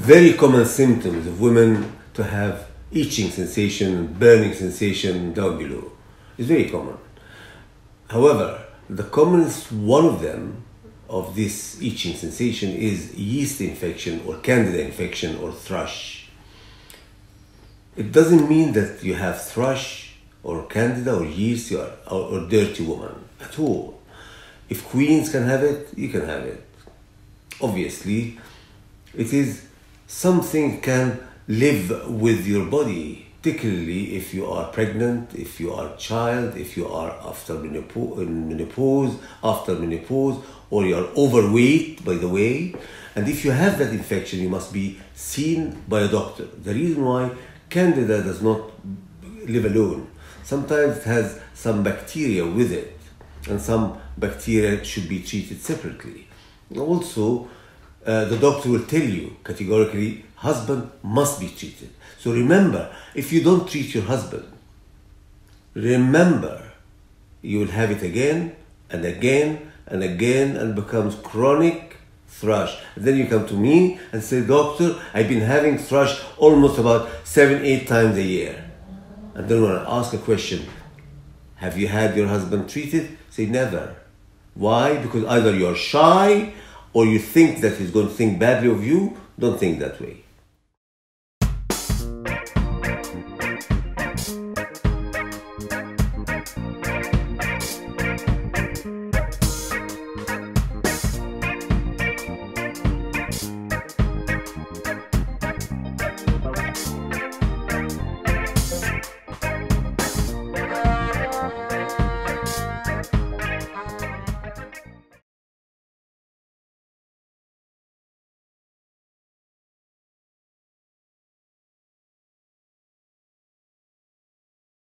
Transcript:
very common symptoms of women to have itching sensation, burning sensation down below. It's very common. However, the commonest one of them, of this itching sensation, is yeast infection or candida infection or thrush. It doesn't mean that you have thrush or candida or yeast or dirty woman at all. If queens can have it, you can have it. Obviously, it is something can live with your body, particularly if you are pregnant, if you are a child, if you are after menopause, or you are overweight, by the way. And if you have that infection, you must be seen by a doctor. The reason why candida does not live alone. Sometimes it has some bacteria with it, and some bacteria should be treated separately. Also, the doctor will tell you categorically, husband must be treated. So remember, if you don't treat your husband, remember, you will have it again and again and again, and becomes chronic thrush. And then you come to me and say, doctor, I've been having thrush almost about 7-8 times a year. And then when I ask a question, have you had your husband treated? Say never. Why? Because either you're shy or you think that he's going to think badly of you. Don't think that way.